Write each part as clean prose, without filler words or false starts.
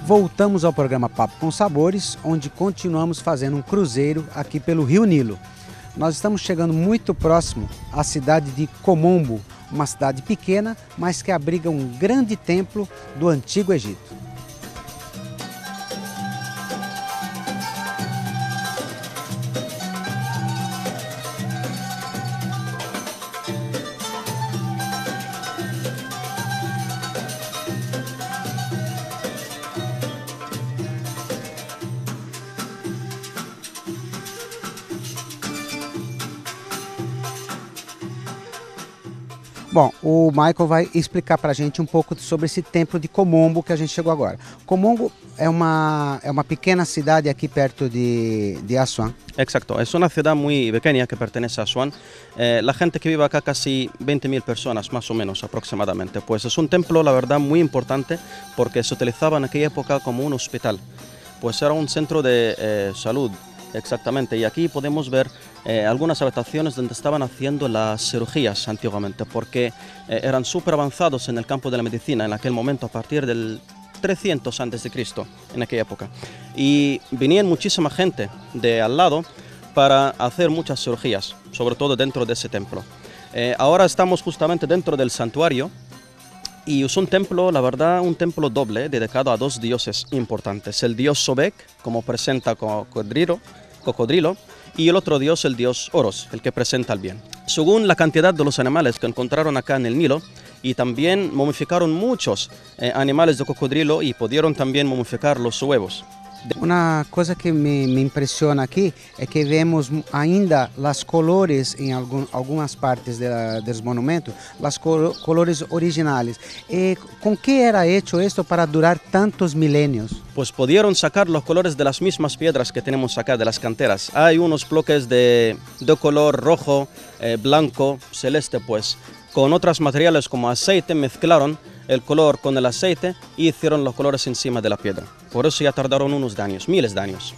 Voltamos ao programa Papo com Sabores, onde continuamos fazendo um cruzeiro aqui pelo Rio Nilo. Nós estamos chegando muito próximo à cidade de Komombo, uma cidade pequena, mas que abriga um grande templo do Antigo Egito. Bom, o Michael vai explicar para a gente um pouco sobre esse templo de Komombo que a gente chegou agora. Komombo é uma pequena cidade aqui perto de Asuán. Exacto, es una ciudad muy pequeña que pertenece a Asuán. La gente que vive acá, casi 20.000 personas más o menos aproximadamente. Pues es un templo, la verdad, muy importante porque se utilizaba en aquella época como un hospital. Pues era un centro de salud. Exactamente, y aquí podemos ver algunas habitaciones donde estaban haciendo las cirugías antiguamente, porque eran súper avanzados en el campo de la medicina en aquel momento, a partir del 300 a.C., en aquella época. Y venían muchísima gente de al lado para hacer muchas cirugías, sobre todo dentro de ese templo. Ahora estamos justamente dentro del santuario, y es un templo, la verdad, un templo doble, dedicado a dos dioses importantes. El dios Sobek, como presenta cocodrilo, y el otro dios, el dios Horus, el que presenta el bien. Según la cantidad de los animales que encontraron acá en el Nilo, y también momificaron muchos animales de cocodrilo y pudieron también momificar los huevos. Uma coisa que me impressiona aqui é que vemos ainda as colores em algumas partes dos monumentos, as colores originais. E com que era hecho esto para durar tantos milenios? Pues pudieron sacar los colores de las mismas piedras que tenemos acá, de las canteras. Hay unos bloques de color rojo, blanco, celeste, pues con otros materiales como aceite mezclaron el color con el aceite y hicieron los colores encima de la piedra. Por eso ya tardaron unos años, miles de años.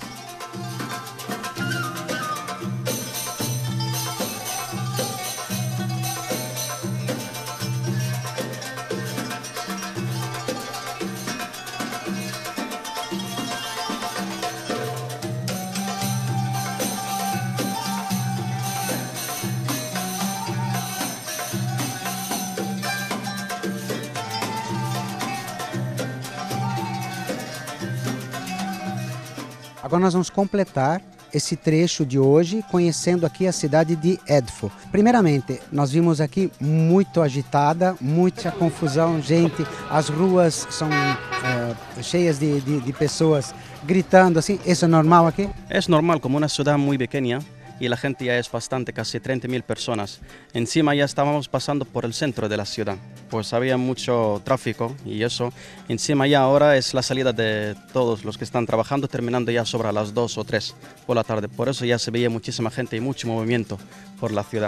Agora nós vamos completar esse trecho de hoje conhecendo aqui a cidade de Edfu. Primeiramente, nós vimos aqui muito agitada, muita confusão, gente, as ruas são cheias de pessoas gritando assim. Isso é normal aqui? Es normal, como una ciudad muy pequeña y la gente ya es bastante, casi 30.000 personas. Encima ya estábamos pasando por el centro de la ciudad, pues había mucho tráfico y eso. Encima ya ahora es la salida de todos los que están trabajando, terminando ya sobre las 2 o 3 por la tarde. Por eso ya se veía muchísima gente y mucho movimiento por la ciudad.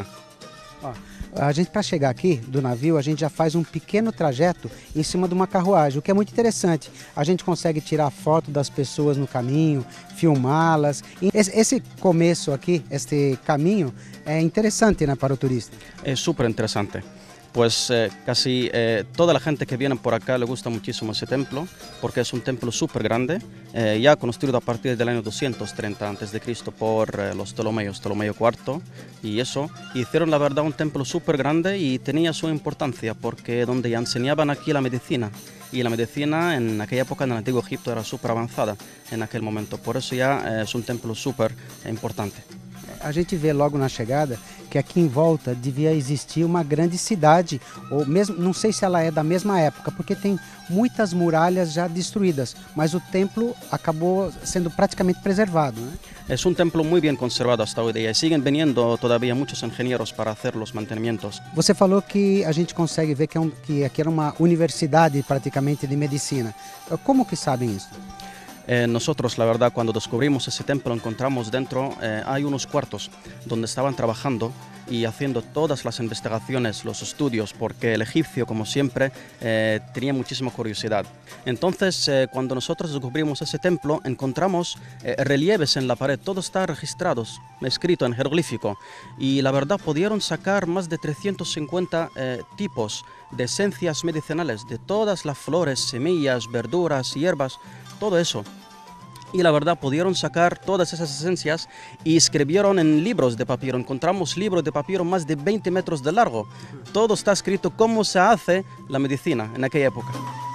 A gente, para chegar aqui do navio, a gente já faz um pequeno trajeto em cima de uma carruagem, o que é muito interessante. A gente consegue tirar foto das pessoas no caminho, filmá-las. Esse começo aqui, este caminho, é interessante, né, para o turista. Es súper interesante. Pues casi toda la gente que viene por acá le gusta muchísimo ese templo, porque es un templo súper grande, ya construido a partir del año 230 a.C. por los Ptolomeos, Ptolomeo IV, y eso. Hicieron, la verdad, un templo súper grande y tenía su importancia, porque donde ya enseñaban aquí la medicina, y la medicina en aquella época en el Antiguo Egipto era súper avanzada en aquel momento, por eso ya es un templo súper importante. A gente vê logo na chegada que aqui em volta devia existir uma grande cidade, ou mesmo, não sei se ela é da mesma época, porque tem muitas muralhas já destruídas, mas o templo acabou sendo praticamente preservado, né? Es un templo muy bien conservado hasta hoy día y siguen viniendo todavía muchos ingenieros para hacer los mantenimientos. Você falou que a gente consegue ver que aqui era uma universidade praticamente de medicina. Como que sabem isso? Nosotros, la verdad, cuando descubrimos ese templo, encontramos dentro, hay unos cuartos donde estaban trabajando y haciendo todas las investigaciones, los estudios, porque el egipcio, como siempre, tenía muchísima curiosidad. Entonces, cuando nosotros descubrimos ese templo, encontramos relieves en la pared, todo está registrado, escrito en jeroglífico, y la verdad pudieron sacar más de 350 tipos de esencias medicinales, de todas las flores, semillas, verduras, hierbas, todo eso. Y la verdad pudieron sacar todas esas esencias y escribieron en libros de papiro. Encontramos libros de papiro más de 20 metros de largo. Todo está escrito cómo se hace la medicina en aquella época.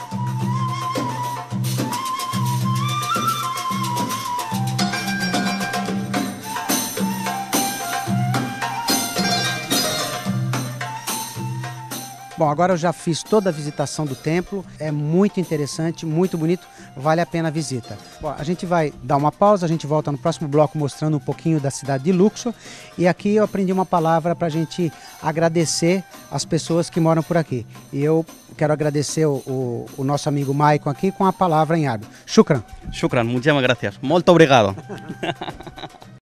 Bom, agora eu já fiz toda a visitação do templo, é muito interessante, muito bonito, vale a pena a visita. Bom, a gente vai dar uma pausa, a gente volta no próximo bloco mostrando um pouquinho da cidade de Luxor, e aqui eu aprendi uma palavra para a gente agradecer as pessoas que moram por aqui. E eu quero agradecer o nosso amigo Maicon aqui com a palavra em árabe. Shukran. Shukran, muchísimas gracias. Muito obrigado.